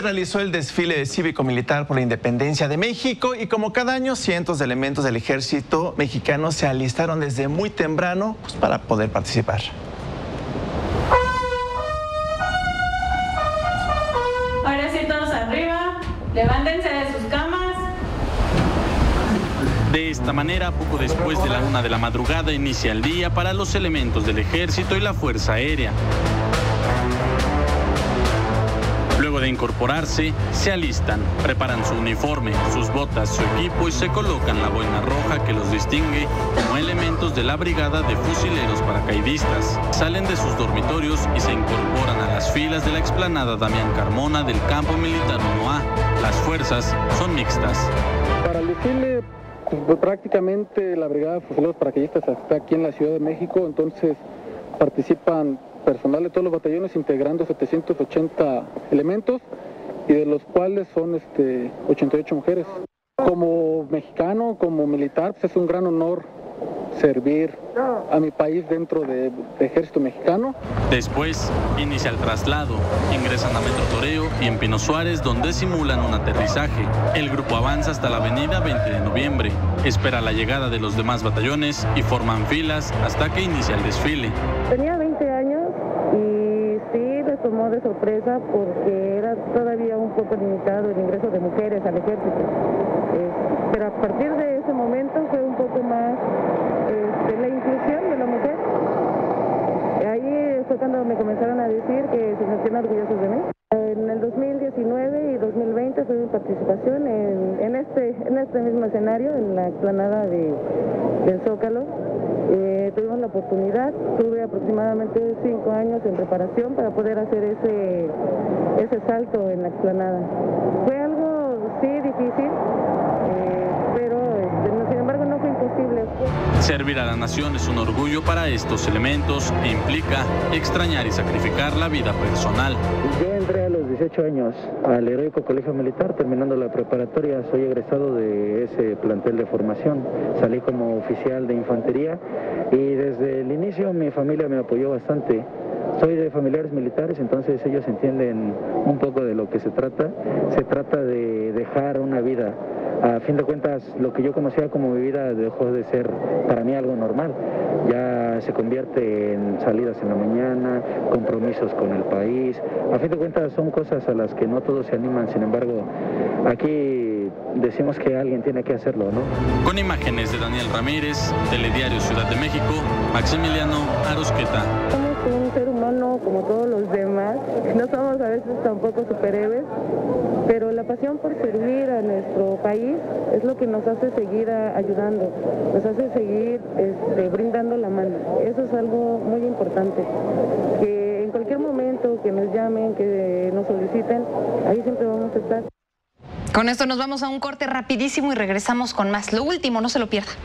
realizó el desfile cívico-militar por la independencia de México y como cada año cientos de elementos del ejército mexicano se alistaron desde muy temprano para poder participar. Ahora sí, todos arriba, levántense de sus camas. De esta manera, poco después de la 1 de la madrugada, inicia el día para los elementos del Ejército y la Fuerza Aérea. Luego de incorporarse, se alistan, preparan su uniforme, sus botas, su equipo y se colocan la boina roja que los distingue como elementos de la Brigada de Fusileros Paracaidistas. Salen de sus dormitorios y se incorporan a las filas de la explanada Damián Carmona del Campo Militar 1A. Las fuerzas son mixtas. Para el desfile, pues, prácticamente la Brigada de Fusileros Paracaidistas está aquí en la Ciudad de México, entonces participan personal de todos los batallones integrando 780 elementos y de los cuales son 88 mujeres. Como mexicano, como militar, pues es un gran honor servir a mi país dentro del ejército mexicano. Después inicia el traslado, ingresan a Metro Toreo y en Pino Suárez donde simulan un aterrizaje. El grupo avanza hasta la avenida 20 de noviembre, espera la llegada de los demás batallones y forman filas hasta que inicia el desfile. Tenía 20 años y sí me tomó de sorpresa porque era todavía un poco limitado el ingreso de mujeres al ejército. Pero a partir de ese momento fue un poco más la inclusión de la mujer. Ahí fue cuando me comenzaron a decir que se sentían orgullosos de mí. En el 2019 y 2020 fue mi participación en este mismo escenario, en la explanada del Zócalo. Tuvimos la oportunidad, tuve aproximadamente 5 años en preparación para poder hacer ese salto en la explanada. Fue algo, sí, difícil, pero sin embargo no fue imposible. Servir a la nación es un orgullo para estos elementos e implica extrañar y sacrificar la vida personal. Yo entré a los 18 años al Heroico Colegio Militar, terminando la preparatoria, soy egresado de ese plantel de formación. Salí como oficial de infantería y desde el inicio mi familia me apoyó bastante. Soy de familiares militares, entonces ellos entienden un poco de lo que se trata. Se trata de dejar una vida. A fin de cuentas, lo que yo conocía como mi vida dejó de ser para mí algo normal. Ya se convierte en salidas en la mañana, compromisos con el país. A fin de cuentas son cosas a las que no todos se animan, sin embargo, aquí decimos que alguien tiene que hacerlo, ¿no? Con imágenes de Daniel Ramírez, Telediario Ciudad de México, Maximiliano Arosqueta. Somos un ser humano como todos los demás, no somos a veces tampoco superhéroes, pero la pasión por servir a nuestro país es lo que nos hace seguir ayudando, nos hace seguir brindando la mano. Eso es algo muy importante, que en cualquier momento que nos llamen, que nos soliciten, ahí siempre vamos a estar. Con esto nos vamos a un corte rapidísimo y regresamos con más. Lo último, no se lo pierda.